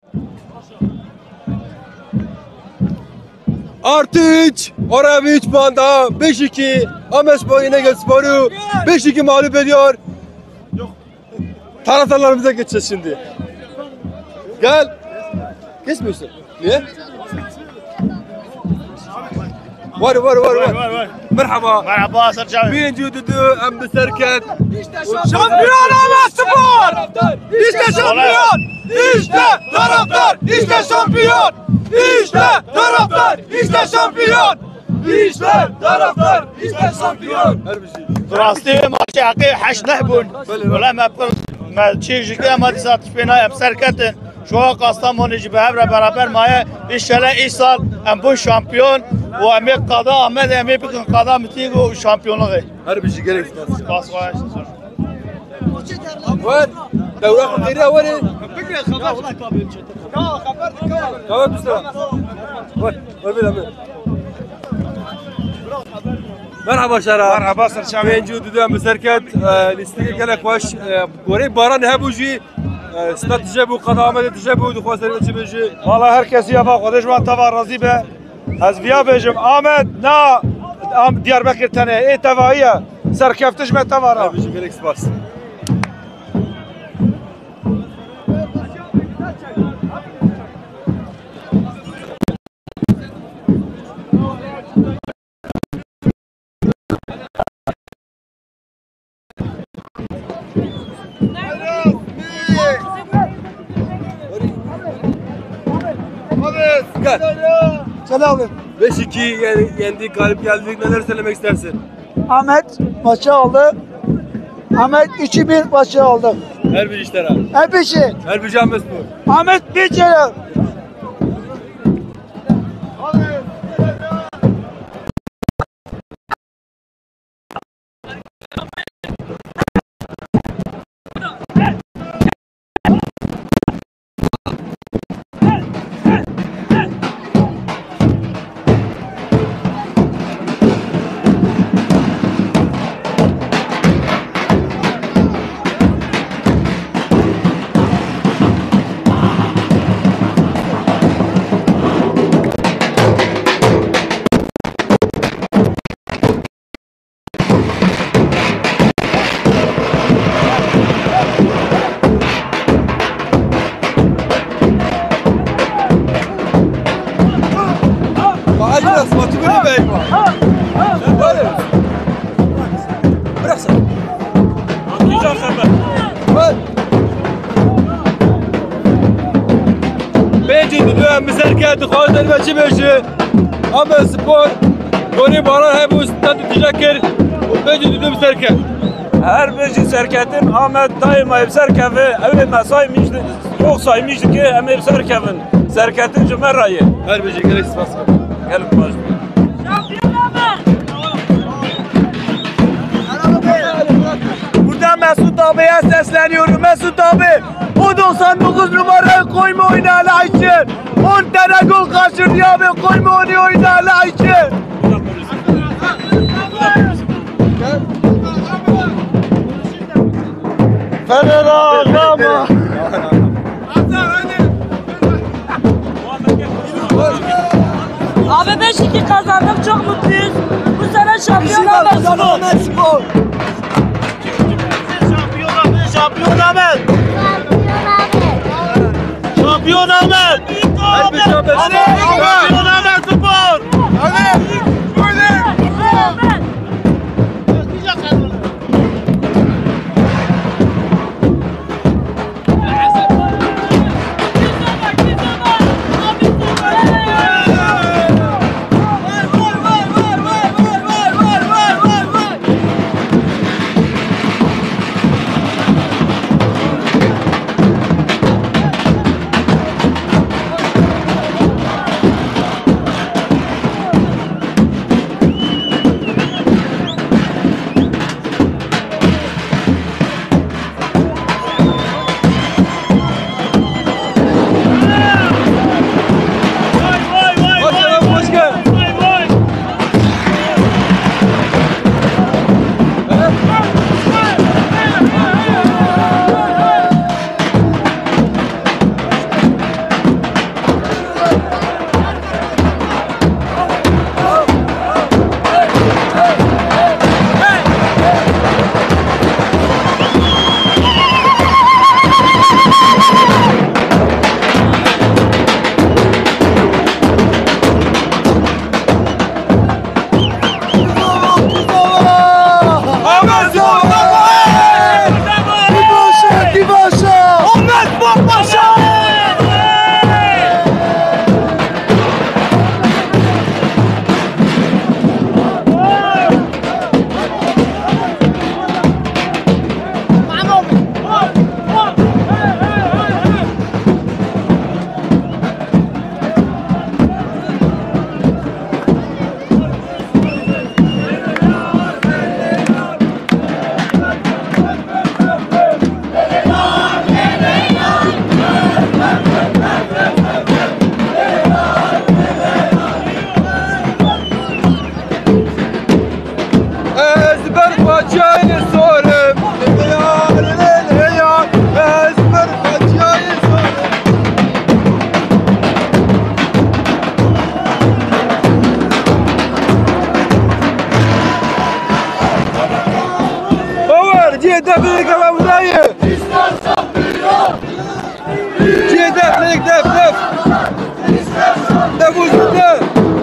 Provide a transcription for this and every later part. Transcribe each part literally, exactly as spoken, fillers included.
Artı üç. Oraya bir üç puan daha. beş iki. Amedspor İnegölspor'u beş iki mağlup ediyor. Taraftarlarımıza geçeceğiz şimdi. Gel. Kesmiyorsun. Niye? Var var var var. var, var. Merhaba. Merhaba Sercan. Birinci düdüğü Emre Serket. Şampiyon Amedspor! İşte şampiyon! İşte taraftar! İşte şampiyon! İşte taraftar! İşte şampiyon! İşte taraftar! İşte şampiyon! Rastı maçı hakkı haş nehbun. Valla mapkal maçı jikte amadi satış bina em Serket'in. Şu an Kastamonu gibi hevre beraber maya inşallah İsal em bu şampiyon ve emek kada Amed emek bugün kada miting o şampiyonluğu. Her bir şey gereksin. Bas var. Var. Devre kıyıya var. Tamam Mustafa. Var. Var bir hemen. Merhaba Şara. Merhaba Sercan. Birinci düdüğü Emre Serket. Listeye gelek baş. Gorey baran hebuji. Strateji bu kada Amed strateji bu duhasır ve çibeji. Valla herkes ya bak kardeş ben tava razı be. Az via bejim Amed na am Diyarbakır tane e tavaiye serkeftiş me tavara. Her bir şey gereksin bas. Gel. Sen abi. beş iki yendik, galip geldik. Neler söylemek istersin? Amed maçı aldı. Amed iki bir maçı aldı. Her bir işler abi. Hep işi. Her bir Amedspor. Amed bir kere. Amedspor Goni baran hep bu üstünden tutacakır. Bence düdüm serket. Her bir serketin Amed daima hep serkevi evin mesaymıştı. Yok saymıştı ki hem hep serkevin. Serketin cümerayı. Her bir şey gereksiz bas. Gelin başlayalım. Burada Mesut abiye sesleniyorum. Mesut abi o doksan dokuz numarayı koyma oynayla için. on tane gol kaçırdı abi koyma onu oynayla için. Fener'a ama. Abi beş iki kazandık, çok mutluyuz. Bu sene şampiyon Amedspor. Şampiyon Amed. Şampiyon Amed. Şampiyon Amedspor. Müzik def def. Def uzun def.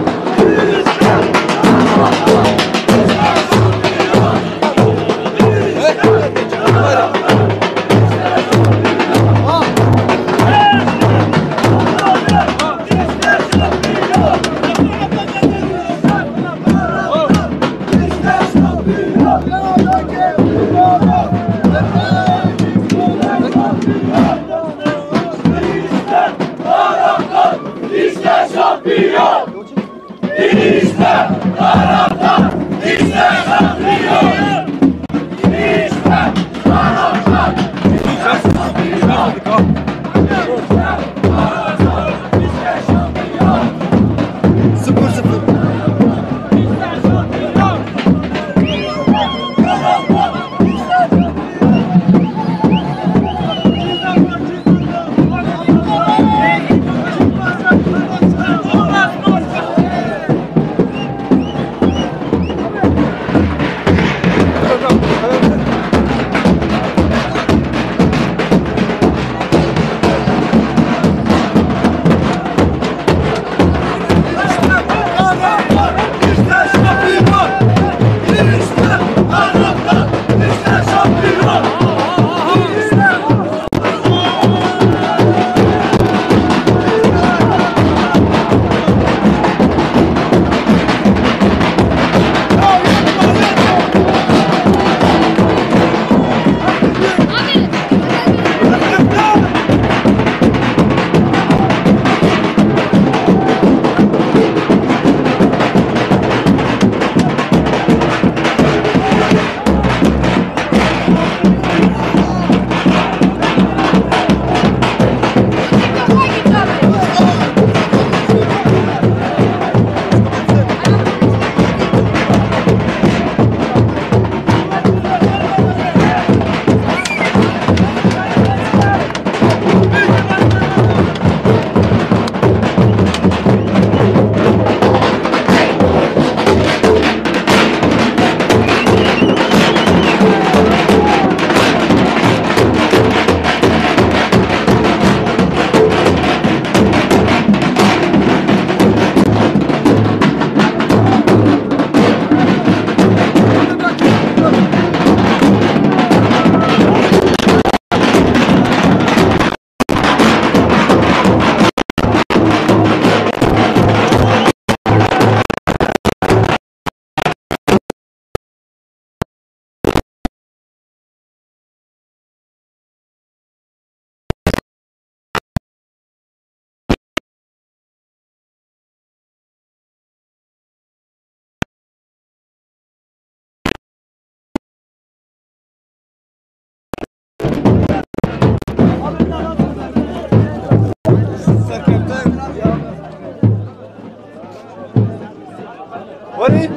Hani?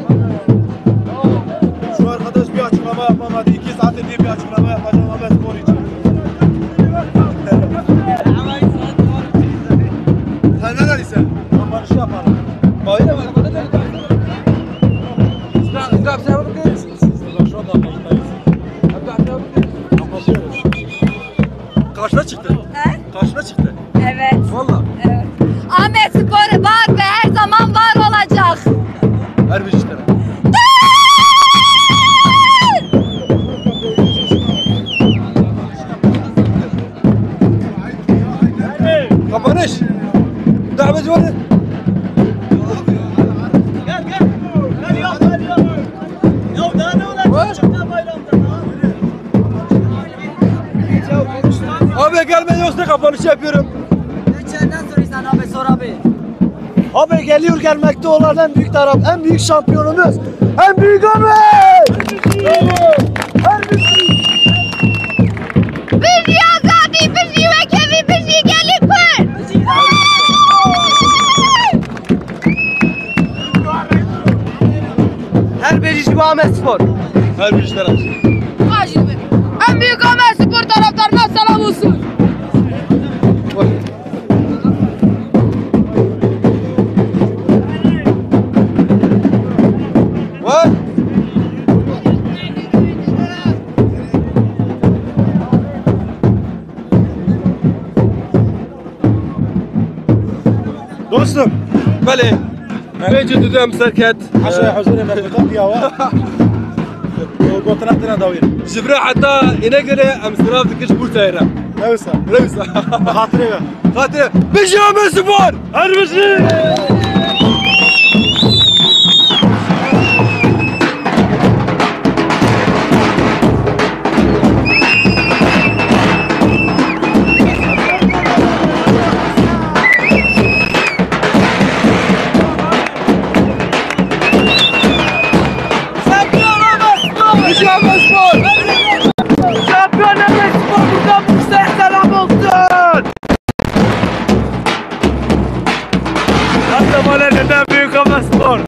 Şu arkadaş bir açıklama yapmamadı. İki saattir diye bir açıklama yapacağım Amedspor için. Sen ne dedin? Kapanışı yapalım. Bayram var. Bana ne dedin? Grab sen bakın. Şu anda kapatıyoruz. Kapatıyoruz. Karşına çıktı. He? Karşına çıktı. Evet. Valla. Evet. Amedspor var ve her zaman var olacak. Her bir işlere. Kapanış. Davacı var. Gel gel. Gel ya gel ya. Ya daha ne olacak? Çıktı bayramda. Abi gelme yoksa kapanış yapıyorum. Geçenden soruyorsan abi sor abi. Abi geliyor gelmekte olan en büyük taraf, en büyük şampiyonumuz, en büyük Amed! En büyük! Biz yazadi, biz yüvekevi, biz gelip var. Her birisi bu Amedspor. Her bir işlere. En büyük Amedspor taraftarına selam olsun. Var. Dostum. Bale. Bence düdüm serket. Aşağıya hazır emekliden diye var. Gotanatına davir. Jibra hatta İnegöl'e em sınav dikiş Bursa'ya. Neyse. Revisa. Hatırı. Hatırı. Beşi Amedspor. Harbisi. Şampiyon Amedspor buradan Bursa'ya selam olsun. Hatta bana neden büyük Amedspor.